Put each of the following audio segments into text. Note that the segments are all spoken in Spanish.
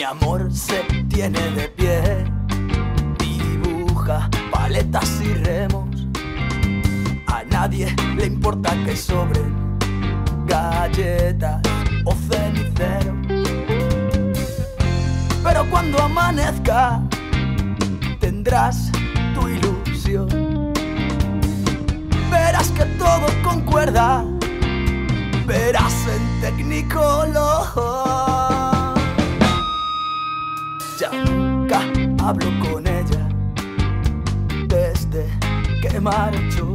Mi amor se tiene de pie, dibuja paletas y remos. A nadie le importa que sobren galletas o cenicero. Pero cuando amanezca tendrás tu ilusión. Verás que todo concuerda, verás en Technicolor. Ya nunca hablo con ella desde que marchó.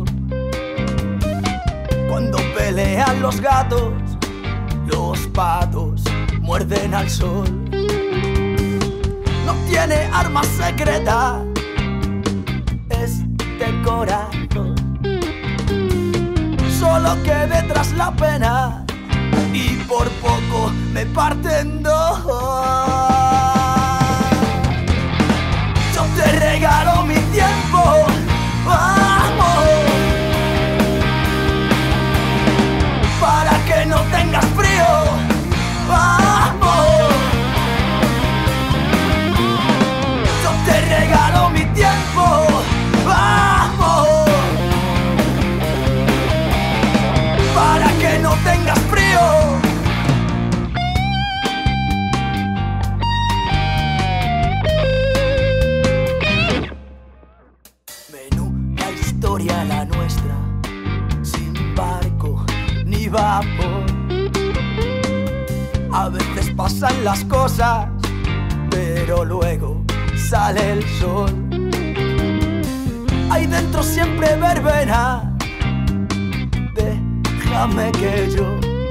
Cuando pelean los gatos, los patos muerden al sol. No tiene arma secreta este corazón, solo que detrás la pena y por poco me parten dos. Yo te regalo mi tiempo, amor, para que no tengas frío, amor. Yo te regalo mi tiempo, amor, para que no tengas frío. Menuda historia la nuestra, sin barco ni vapor. A veces pasan las cosas, pero luego sale el sol. Ahí dentro siempre verbena, déjame que yo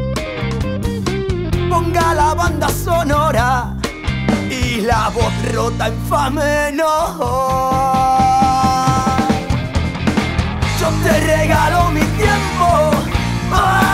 ponga la banda sonora y la voz rota infame no. Yo te regalo mi tiempo.